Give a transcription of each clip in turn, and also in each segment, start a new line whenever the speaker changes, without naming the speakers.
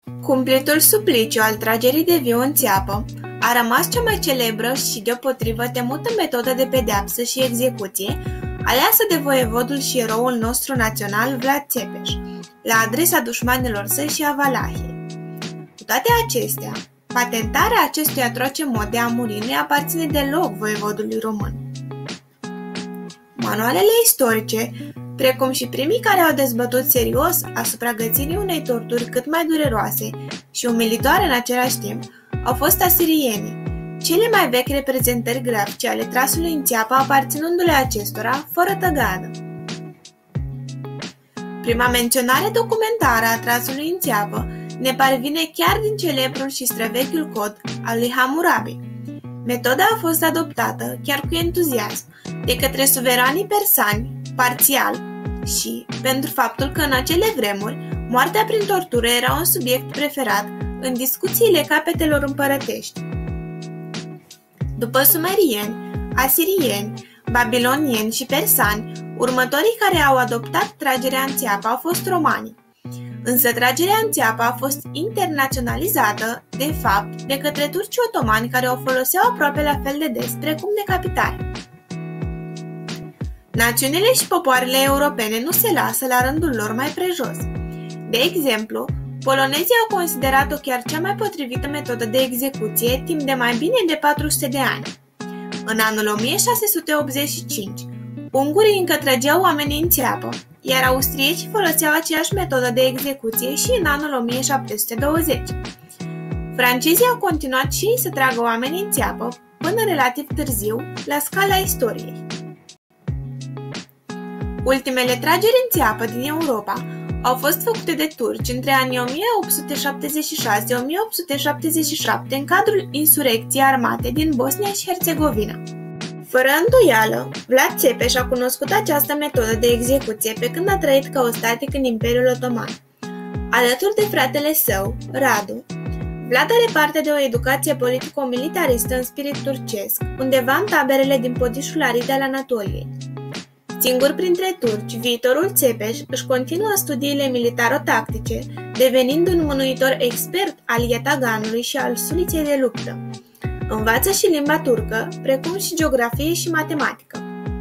Cumplitul supliciu al tragerii de viu în țeapă a rămas cea mai celebră și deopotrivă temută metodă de pedeapsă și execuție aleasă de voievodul și eroul nostru național Vlad Țepeș, la adresa dușmanilor săi și a Valahiei. Cu toate acestea, patentarea acestui atroce mod de a muri nu aparține deloc voievodului român. Manualele istorice, precum și primii care au dezbătut serios asupra găsirii unei torturi cât mai dureroase și umilitoare în același timp, au fost asirienii, cele mai vechi reprezentări grafice ale trasului în țeapă aparținându-le acestora fără tăgadă. Prima menționare documentară a trasului în țeapă ne parvine chiar din celebrul și străvechiul cod al lui Hammurabi. Metoda a fost adoptată, chiar cu entuziasm, de către suveranii persani, parțial, și pentru faptul că în acele vremuri moartea prin tortură era un subiect preferat în discuțiile capetelor împărătești. După sumerieni, asirieni, babilonieni și persani, următorii care au adoptat tragerea în țeapă au fost romanii. Însă tragerea în țeapă a fost internaționalizată, de fapt, de către turcii otomani care o foloseau aproape la fel de des precum decapitarea. Națiunile și popoarele europene nu se lasă la rândul lor mai prejos. De exemplu, polonezii au considerat-o chiar cea mai potrivită metodă de execuție timp de mai bine de 400 de ani. În anul 1685, ungurii încă trăgeau oamenii în țeapă, iar austriecii foloseau aceeași metodă de execuție și în anul 1720. Francezii au continuat și ei să tragă oamenii în țeapă până relativ târziu, la scala istoriei. Ultimele trageri în țeapă din Europa au fost făcute de turci între anii 1876-1877 în cadrul insurecției armate din Bosnia și Herțegovina. Fără îndoială, Vlad Țepeș a cunoscut această metodă de execuție pe când a trăit ca ostatic în Imperiul Otoman. Alături de fratele său, Radu, Vlad are parte de o educație politico-militaristă în spirit turcesc, undeva în taberele din podișul arid al Anatoliei. Singur printre turci, viitorul Țepeș își continuă studiile militaro-tactice, devenind un mânuitor expert al iataganului și al suliței de luptă. Învață și limba turcă, precum și geografie și matematică.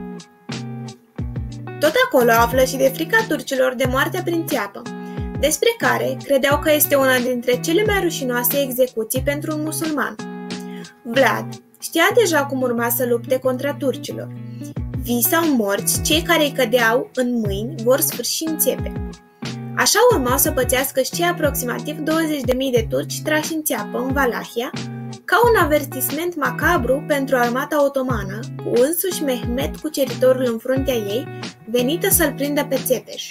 Tot acolo află și de frica turcilor de moartea prin țeapă, despre care credeau că este una dintre cele mai rușinoase execuții pentru un musulman. Vlad știa deja cum urma să lupte contra turcilor. Vii sau morți, cei care îi cădeau în mâini vor sfârși în țepe. Așa urmau să pățească și cei aproximativ 20.000 de turci trași în țeapă în Valahia, ca un avertisment macabru pentru armata otomană, cu însuși Mehmet cuceritorul în fruntea ei, venită să-l prindă pe Țepeș.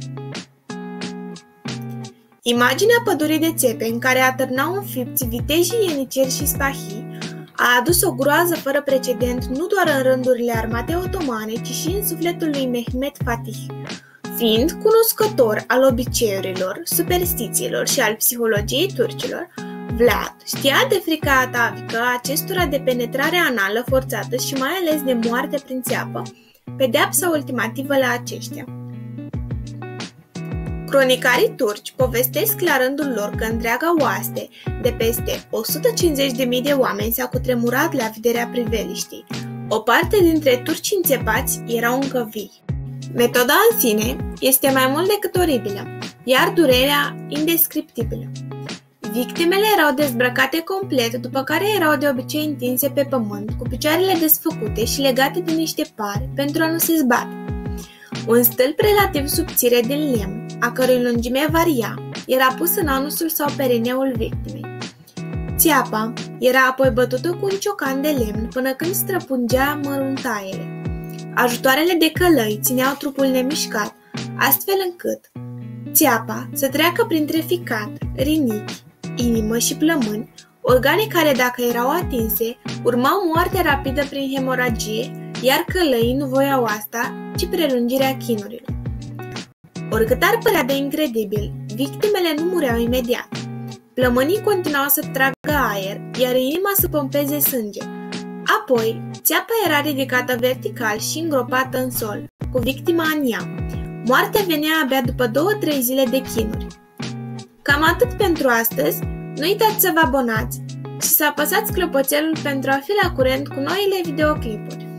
Imaginea pădurii de țepe în care atârnau înfipți vitejii ieniceri și spahii a adus o groază fără precedent nu doar în rândurile armatei otomane, ci și în sufletul lui Mehmet Fatih. Fiind cunoscător al obiceiurilor, superstițiilor și al psihologiei turcilor, Vlad știa de frica atavică a acestora de penetrare anală forțată și mai ales de moarte prin țeapă, pedeapsa ultimativă la aceștia. Cronicarii turci povestesc la rândul lor că întreaga oaste de peste 150.000 de oameni s-a cutremurat la vederea priveliștii. O parte dintre turci înțepați erau încă vii. Metoda în sine este mai mult decât oribilă, iar durerea indescriptibilă. Victimele erau dezbrăcate complet, după care erau de obicei întinse pe pământ, cu picioarele desfăcute și legate de niște pari pentru a nu se zbate. Un stâlp relativ subțire din lemn, a cărui lungime varia, era pus în anusul sau perineul victimei. Țeapa era apoi bătută cu un ciocan de lemn până când străpungea măruntaiele. Ajutoarele de călăi țineau trupul nemișcat, astfel încât țeapa să treacă printre ficat, rinichi, inimă și plămâni, organe care, dacă erau atinse, urmau moartea rapidă prin hemoragie, iar călăii nu voiau asta, ci prelungirea chinurilor. Oricât ar părea de incredibil, victimele nu mureau imediat. Plămânii continuau să tragă aer, iar inima să pompeze sânge. Apoi, țeapa era ridicată vertical și îngropată în sol, cu victima în ea. Moartea venea abia după 2-3 zile de chinuri. Cam atât pentru astăzi, nu uitați să vă abonați și să apăsați clopoțelul pentru a fi la curent cu noile videoclipuri.